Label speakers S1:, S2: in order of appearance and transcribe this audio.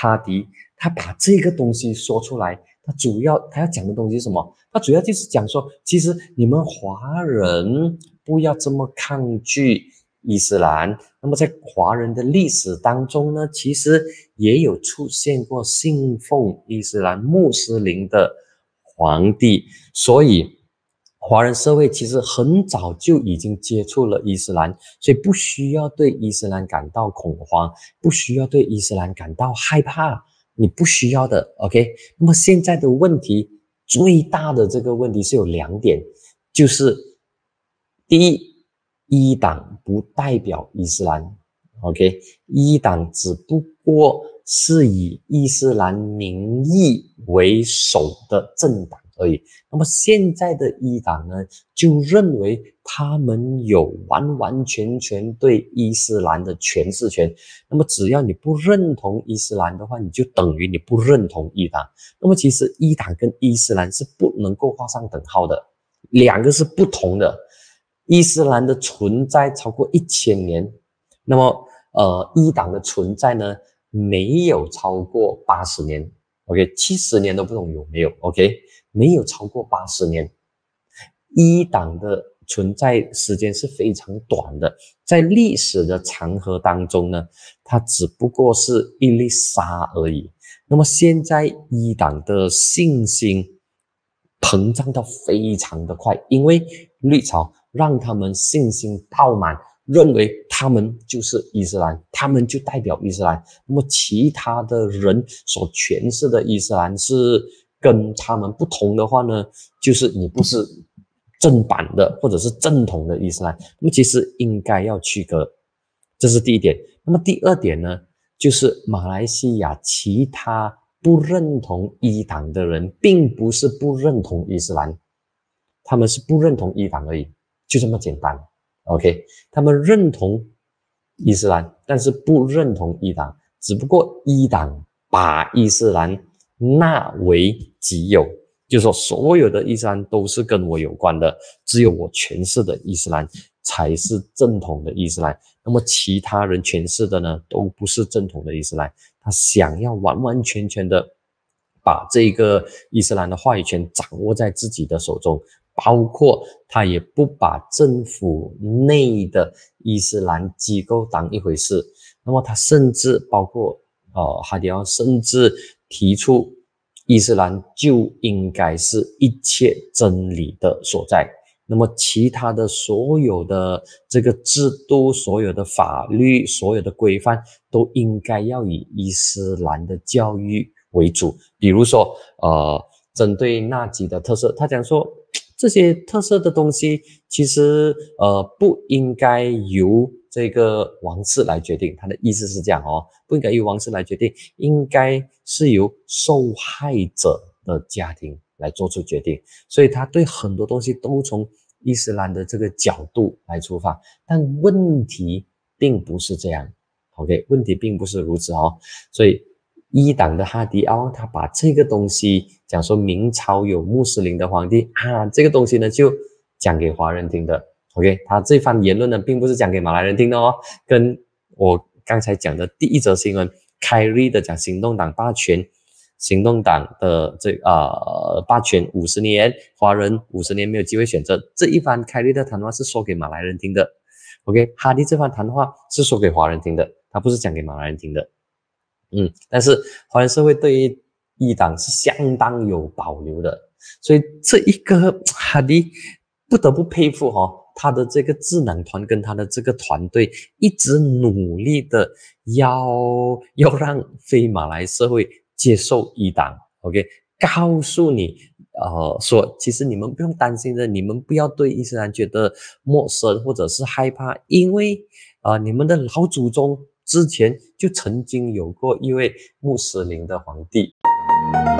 S1: 哈迪他把这个东西说出来，他要讲的东西是什么？他主要就是讲说，其实你们华人不要这么抗拒伊斯兰。那么在华人的历史当中呢，其实也有出现过信奉伊斯兰穆斯林的皇帝，所以华人社会其实很早就已经接触了伊斯兰，所以不需要对伊斯兰感到恐慌，不需要对伊斯兰感到害怕，你不需要的 ，OK？ 那么现在的问题，最大的这个问题是有2点，就是第一，伊党不代表伊斯兰 ，OK？ 伊党只不过是以伊斯兰名义为首的政党而已。那么现在的伊党呢，就认为他们有完完全全对伊斯兰的诠释权。那么只要你不认同伊斯兰的话，你就等于你不认同伊党。那么其实伊党跟伊斯兰是不能够画上等号的，两个是不同的。伊斯兰的存在超过1000年，那么伊党的存在呢，没有超过80年 ，OK， 70年都不懂有没有 ，OK， 没有超过80年。伊党的存在时间是非常短的，在历史的长河当中呢，它只不过是一粒沙而已。那么现在伊党的信心膨胀到非常的快，因为绿潮让他们信心爆满，认为他们就是伊斯兰，他们就代表伊斯兰。那么其他的人所诠释的伊斯兰是跟他们不同的话呢，就是你不是正版的或者是正统的伊斯兰。那么其实应该要区隔，这是第一点。那么第二点呢，就是马来西亚其他不认同伊党的人，并不是不认同伊斯兰，他们是不认同伊党而已，就这么简单。OK， 他们认同伊斯兰，但是不认同伊党，只不过伊党把伊斯兰纳为己有，就是说所有的伊斯兰都是跟我有关的，只有我诠释的伊斯兰才是正统的伊斯兰。那么其他人诠释的呢，都不是正统的伊斯兰。他想要完完全全的把这个伊斯兰的话语权掌握在自己的手中，包括他也不把政府内的伊斯兰机构当一回事。那么他甚至包括哈迪奥甚至提出伊斯兰就应该是一切真理的所在。那么其他的所有的这个制度，所有的法律，所有的规范都应该要以伊斯兰的教育为主。比如说针对纳吉的特色，他讲说这些特色的东西其实不应该由这个王室来决定，他的意思是这样不应该由王室来决定，应该是由受害者的家庭来做出决定。所以他对很多东西都从伊斯兰的这个角度来出发，但问题并不是这样 ，OK， 问题并不是如此所以伊党的哈迪奥他把这个东西讲说明朝有穆斯林的皇帝这个东西呢就讲给华人听的 ，OK， 他这番言论呢并不是讲给马来人听的跟我刚才讲的第一则新闻开立的讲行动党霸权。行动党的霸权50年，华人50年没有机会选择，这一番开立的谈话是说给马来人听的 ，OK， 哈迪这番谈话是说给华人听的，他不是讲给马来人听的，但是华人社会对于伊党是相当有保留的，所以这一个哈迪不得不佩服他的这个智囊团跟他的这个团队一直努力的要让非马来社会接受伊党 ，OK， 告诉你，说其实你们不用担心的，你们不要对伊斯兰觉得陌生或者是害怕，因为你们的老祖宗之前就曾经有过一位穆斯林的皇帝。